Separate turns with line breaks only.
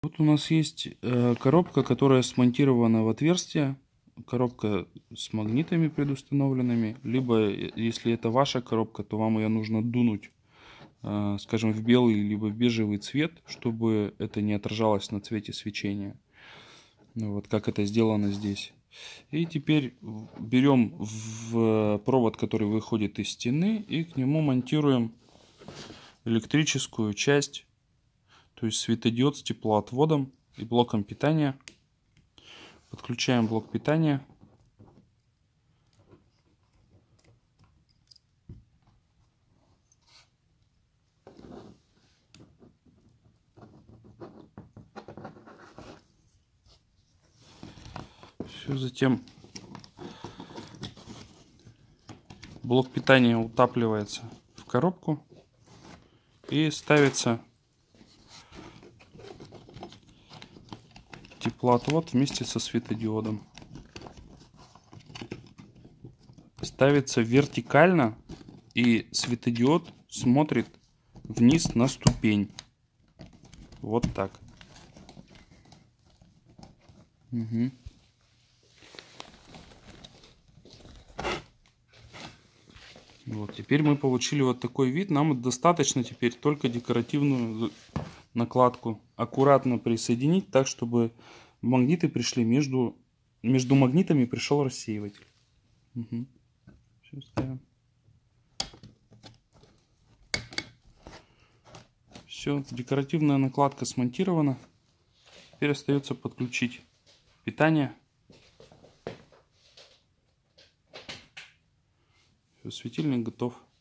Вот у нас есть коробка, которая смонтирована в отверстие. Коробка с магнитами предустановленными. Либо, если это ваша коробка, то вам ее нужно дунуть, скажем, в белый либо в бежевый цвет, чтобы это не отражалось на цвете свечения. Вот как это сделано здесь. И теперь берем в провод, который выходит из стены, и к нему монтируем электрическую часть, то есть светодиод с теплоотводом и блоком питания. Подключаем блок питания. Все, затем блок питания утапливается в коробку и ставится теплоотвод вместе со светодиодом. Ставится вертикально, и светодиод смотрит вниз на ступень. Вот так. Угу. Вот, теперь мы получили вот такой вид. Нам достаточно теперь только декоративную накладку аккуратно присоединить, так чтобы магниты пришли между магнитами пришел рассеиватель. Угу. Все ставим. Все, декоративная накладка смонтирована. Теперь остается подключить питание. Все, светильник готов.